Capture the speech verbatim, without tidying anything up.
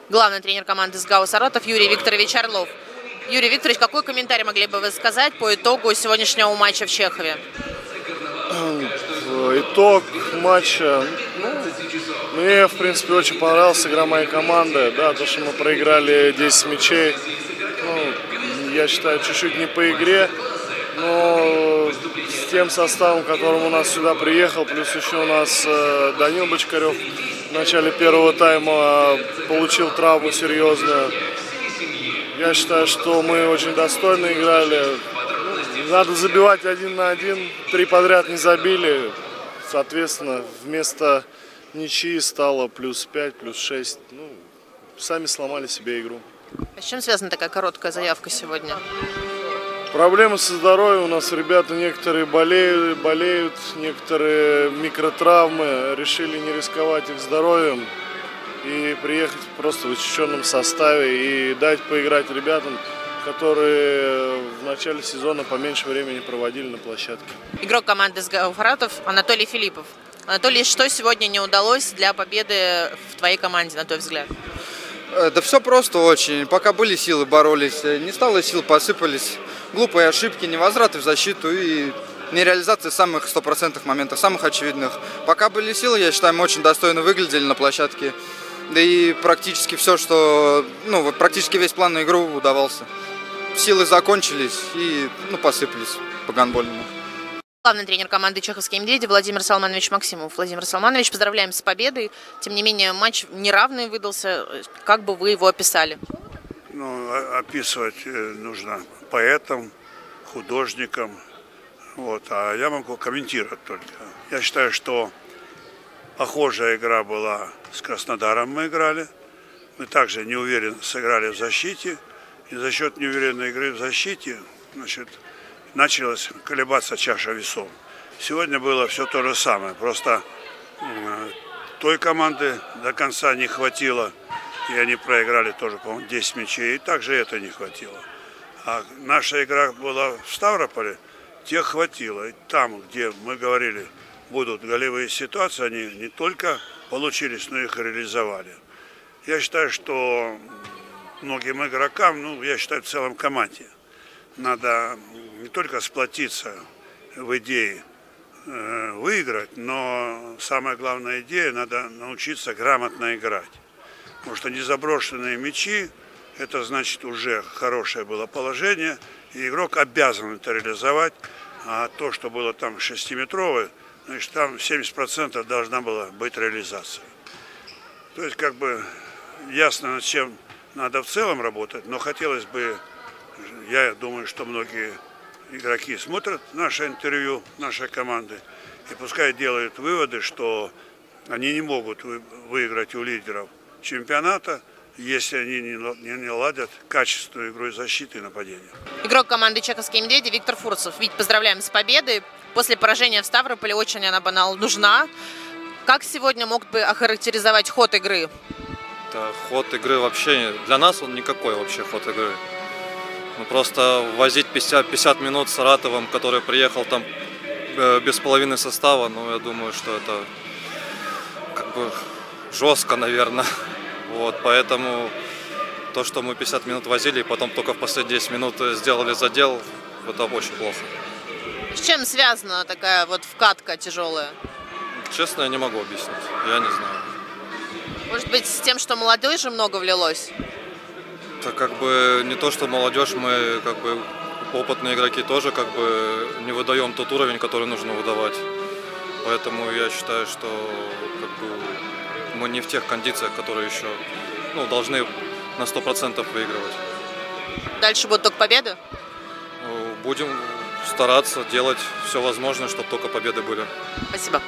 главный тренер команды СГАУ «Саратов» Юрий Викторович Орлов. Юрий Викторович, какой комментарий могли бы вы сказать по итогу сегодняшнего матча в Чехове? Итог матча, ну, мне, в принципе, очень понравилась игра моей команды. Да, то, что мы проиграли десять мячей, ну, я считаю, чуть-чуть не по игре, но с тем составом, которым у нас сюда приехал, плюс еще у нас э, Данил Бочкарев в начале первого тайма получил травму серьезную. Я считаю, что мы очень достойно играли. Надо забивать один на один. Три подряд не забили. Соответственно, вместо ничьи стало плюс пять, плюс шесть. Ну, сами сломали себе игру. А с чем связана такая короткая заявка сегодня? Проблемы со здоровьем. У нас ребята некоторые болеют, болеют, некоторые микротравмы. Решили не рисковать их здоровьем и приехать просто в очищенном составе и дать поиграть ребятам, которые в начале сезона поменьше времени проводили на площадке. Игрок команды СГАУ «Саратов» Анатолий Филиппов. Анатолий, что сегодня не удалось для победы в твоей команде, на твой взгляд? Да все просто очень. Пока были силы, боролись. Не стало сил, посыпались. Глупые ошибки, невозвраты в защиту и нереализация самых стопроцентных моментов, самых очевидных. Пока были силы, я считаю, мы очень достойно выглядели на площадке. Да и практически все, что... Ну, вот практически весь план на игру удавался. Силы закончились и, ну, посыпались по гандбольному. Главный тренер команды «Чеховские медведи» Владимир Салманович Максимов. Владимир Салманович, поздравляем с победой. Тем не менее, матч неравный выдался. Как бы вы его описали? Ну, описывать нужно поэтам, художникам. Вот, а я могу комментировать только. Я считаю, что похожая игра была с Краснодаром, мы играли. Мы также неуверенно сыграли в защите. И за счет неуверенной игры в защите, значит, началась колебаться чаша весов. Сегодня было все то же самое. Просто э, той команды до конца не хватило. И они проиграли тоже, по-моему, десять мячей. И также это не хватило. А наша игра была в Ставрополе, тех хватило. И там, где мы говорили, будут голевые ситуации, они не только получились, но их реализовали. Я считаю, что многим игрокам, ну, я считаю, в целом команде, надо не только сплотиться в идее э, выиграть, но самая главная идея, надо научиться грамотно играть. Потому что незаброшенные мячи, это значит уже хорошее было положение, и игрок обязан это реализовать. А то, что было там шестиметровое, значит, там семьдесят процентов должна была быть реализация. То есть, как бы, ясно, над чем надо в целом работать, но хотелось бы, я думаю, что многие игроки смотрят наше интервью нашей команды, и пускай делают выводы, что они не могут выиграть у лидеров чемпионата, если они не наладят качественную игру защиты и нападения. Игрок команды «Чеховские медведи» Виктор Фурцев. Вить, поздравляем с победой. После поражения в Ставрополе очень она была нужна. Как сегодня мог бы охарактеризовать ход игры? Да, ход игры вообще, для нас он никакой вообще ход игры. Ну, просто возить пятьдесят, пятьдесят минут с Саратовым, который приехал там э, без половины состава, ну, я думаю, что это как бы жестко, наверное. Вот, поэтому то, что мы пятьдесят минут возили, и потом только в последние десять минут сделали задел, это очень плохо. С чем связана такая вот вкатка тяжелая? Честно, я не могу объяснить, я не знаю. Может быть, с тем, что молодежи много влилось? Это как бы не то, что молодежь, мы как бы опытные игроки тоже как бы не выдаем тот уровень, который нужно выдавать. Поэтому я считаю, что как бы мы не в тех кондициях, которые еще, ну, должны на сто процентов выигрывать. Дальше будут только победы? Будем стараться делать все возможное, чтобы только победы были. Спасибо.